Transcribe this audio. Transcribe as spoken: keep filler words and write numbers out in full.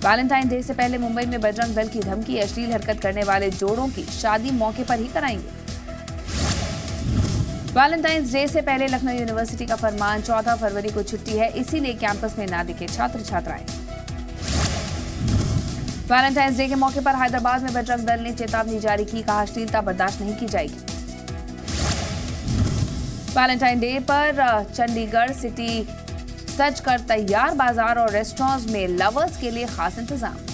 Valentine day से पहले मुंबई में बजरंग दल की धमकी, अश्लील हरकत करने वाले जोड़ों की शादी मौके पर ही कराएंगे। वैलेंटाइंस डे से पहले लखनऊ यूनिवर्सिटी का फरमान, चौदह फरवरी को छुट्टी है, इसीलिए कैंपस में ना दिखे छात्र छात्राएं। वैलेंटाइंस डे के मौके पर हैदराबाद में बजरंग दल ने चेतावनी जारी की, कहा अश्लीलता बर्दाश्त नहीं की जाएगी। वैलेंटाइन डे पर चंडीगढ़ सिटी सज कर तैयार, बाजार और रेस्टोरेंट्स में लवर्स के लिए खास इंतजाम।